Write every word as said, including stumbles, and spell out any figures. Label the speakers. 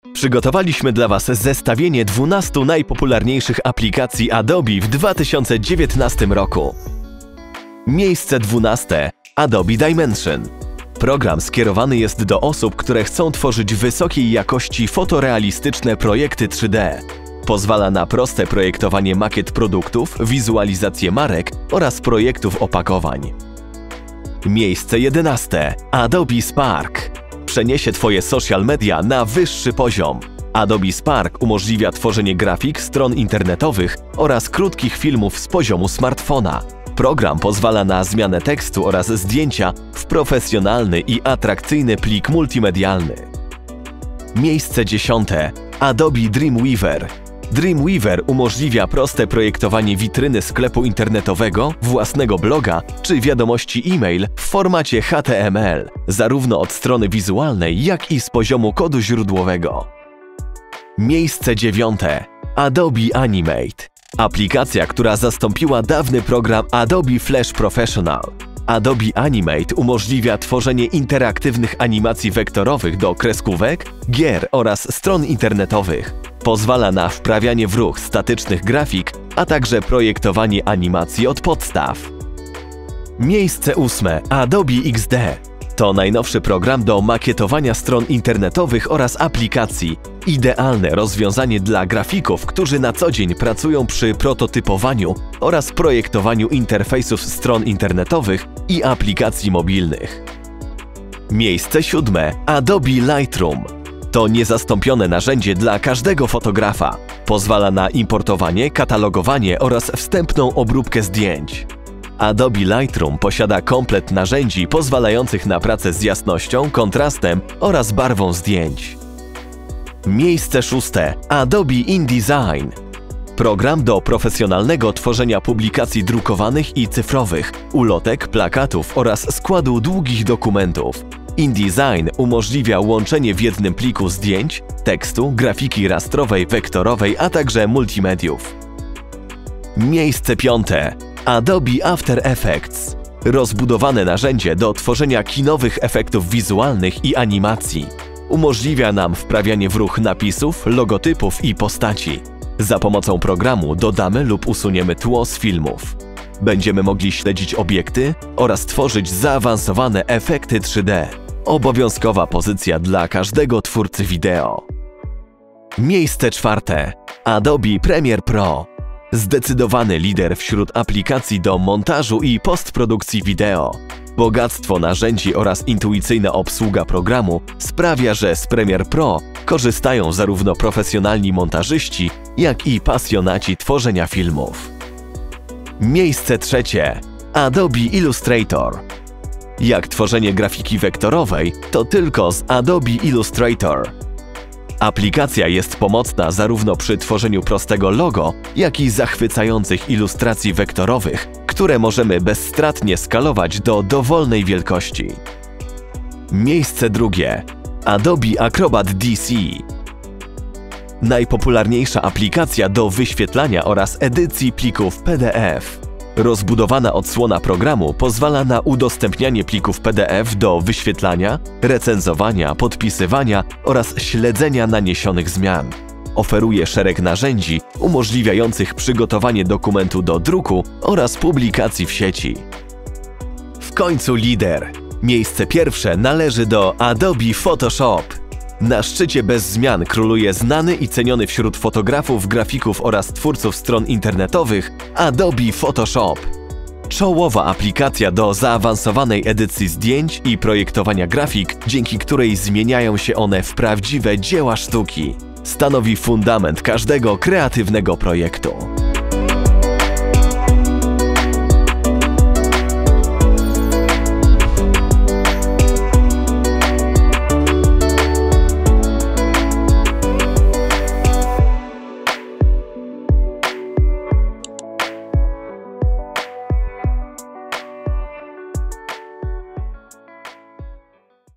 Speaker 1: Przygotowaliśmy dla Was zestawienie dwunastu najpopularniejszych aplikacji Adobe w dwa tysiące dziewiętnastym roku. Miejsce dwunaste. Adobe Dimension. Program skierowany jest do osób, które chcą tworzyć wysokiej jakości fotorealistyczne projekty trzy D. Pozwala na proste projektowanie makiet produktów, wizualizację marek oraz projektów opakowań. Miejsce jedenaste. Adobe Spark. Przeniesie Twoje social media na wyższy poziom. Adobe Spark umożliwia tworzenie grafik, stron internetowych oraz krótkich filmów z poziomu smartfona. Program pozwala na zmianę tekstu oraz zdjęcia w profesjonalny i atrakcyjny plik multimedialny. Miejsce dziesiąte. Adobe Dreamweaver. Dreamweaver umożliwia proste projektowanie witryny sklepu internetowego, własnego bloga czy wiadomości e-mail w formacie H T M L, zarówno od strony wizualnej, jak i z poziomu kodu źródłowego. Miejsce dziewiąte. Adobe Animate. Aplikacja, która zastąpiła dawny program Adobe Flash Professional. Adobe Animate umożliwia tworzenie interaktywnych animacji wektorowych do kreskówek, gier oraz stron internetowych. Pozwala na wprawianie w ruch statycznych grafik, a także projektowanie animacji od podstaw. Miejsce ósme. Adobe X D. To najnowszy program do makietowania stron internetowych oraz aplikacji. Idealne rozwiązanie dla grafików, którzy na co dzień pracują przy prototypowaniu oraz projektowaniu interfejsów stron internetowych i aplikacji mobilnych. Miejsce siódme. Adobe Lightroom. To niezastąpione narzędzie dla każdego fotografa. Pozwala na importowanie, katalogowanie oraz wstępną obróbkę zdjęć. Adobe Lightroom posiada komplet narzędzi pozwalających na pracę z jasnością, kontrastem oraz barwą zdjęć. Miejsce szóste. Adobe InDesign. Program do profesjonalnego tworzenia publikacji drukowanych i cyfrowych, ulotek, plakatów oraz składu długich dokumentów. InDesign umożliwia łączenie w jednym pliku zdjęć, tekstu, grafiki rastrowej, wektorowej, a także multimediów. Miejsce piąte. Adobe After Effects. Rozbudowane narzędzie do tworzenia kinowych efektów wizualnych i animacji. Umożliwia nam wprawianie w ruch napisów, logotypów i postaci. Za pomocą programu dodamy lub usuniemy tło z filmów. Będziemy mogli śledzić obiekty oraz tworzyć zaawansowane efekty trzy D. Obowiązkowa pozycja dla każdego twórcy wideo. Miejsce czwarte. Adobe Premiere Pro. Zdecydowany lider wśród aplikacji do montażu i postprodukcji wideo. Bogactwo narzędzi oraz intuicyjna obsługa programu sprawia, że z Premiere Pro korzystają zarówno profesjonalni montażyści, jak i pasjonaci tworzenia filmów. Miejsce trzecie. Adobe Illustrator. Jak tworzenie grafiki wektorowej, to tylko z Adobe Illustrator. Aplikacja jest pomocna zarówno przy tworzeniu prostego logo, jak i zachwycających ilustracji wektorowych, które możemy bezstratnie skalować do dowolnej wielkości. Miejsce drugie. Adobe Acrobat D C. Najpopularniejsza aplikacja do wyświetlania oraz edycji plików P D F. Rozbudowana odsłona programu pozwala na udostępnianie plików P D F do wyświetlania, recenzowania, podpisywania oraz śledzenia naniesionych zmian. Oferuje szereg narzędzi umożliwiających przygotowanie dokumentu do druku oraz publikacji w sieci. W końcu lider. Miejsce pierwsze należy do Adobe Photoshop. Na szczycie bez zmian króluje znany i ceniony wśród fotografów, grafików oraz twórców stron internetowych Adobe Photoshop. Czołowa aplikacja do zaawansowanej edycji zdjęć i projektowania grafik, dzięki której zmieniają się one w prawdziwe dzieła sztuki. Stanowi fundament każdego kreatywnego projektu.